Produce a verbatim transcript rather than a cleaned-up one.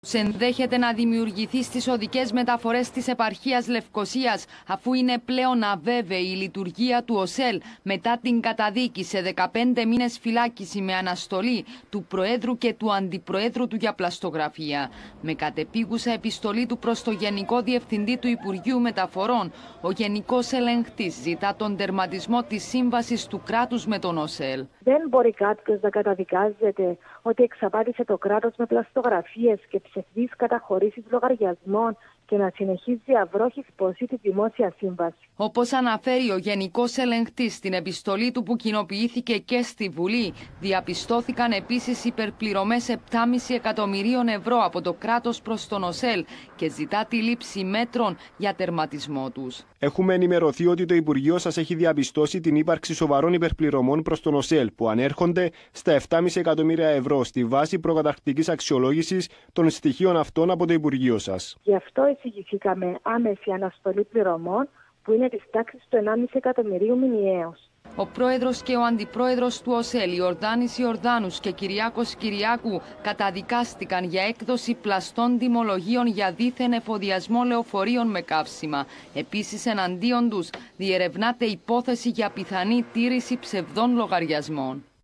Ενδέχεται να δημιουργηθεί στις οδικές μεταφορές της επαρχίας Λευκωσίας, αφού είναι πλέον αβέβαιη η λειτουργία του ΟΣΕΛ μετά την καταδίκη σε δεκαπέντε μήνες φυλάκιση με αναστολή του Προέδρου και του Αντιπροέδρου του για πλαστογραφία. Με κατεπίγουσα επιστολή του προς το Γενικό Διευθυντή του Υπουργείου Μεταφορών, ο Γενικός Ελεγκτής ζητά τον τερματισμό της σύμβασης του κράτους με τον ΟΣΕΛ. Δεν μπορεί κάποιος να καταδικάζεται ότι εξαπάτησε το κράτος με πλαστογραφίες και ψευδείς καταχωρήσεις λογαριασμών και να συνεχίζει αυρόχης ποσή τη δημόσια σύμβαση. Όπως αναφέρει ο Γενικός Ελεγκτής στην επιστολή του που κοινοποιήθηκε και στη Βουλή, διαπιστώθηκαν επίσης υπερπληρωμές επτά κόμμα πέντε εκατομμυρίων ευρώ από το κράτος προς τον ΟΣΕΛ και ζητά τη λήψη μέτρων για τερματισμό τους. Έχουμε ενημερωθεί ότι το Υπουργείο σας έχει διαπιστώσει την ύπαρξη σοβαρών υπερπληρωμών προς τον ΟΣΕΛ που ανέρχονται στα επτά κόμμα πέντε εκατομμύρια ευρώ στη βάση προκαταρκτικής αξιολόγησης των στοιχείων αυτών από το Υπουργείο σας. Γι' αυτό εισηγηθήκαμε άμεση αναστολή πληρωμών που είναι της τάξης του ενάμιση εκατομμυρίου μηνιαίως. Ο πρόεδρος και ο αντιπρόεδρος του ΟΣΕΛ, Ιορδάνης Ιορδάνους και Κυριάκος Κυριάκου, καταδικάστηκαν για έκδοση πλαστών τιμολογίων για δίθεν εφοδιασμό λεωφορείων με καύσιμα. Επίσης, εναντίον τους διερευνάται υπόθεση για πιθανή τήρηση ψευδών λογαριασμών.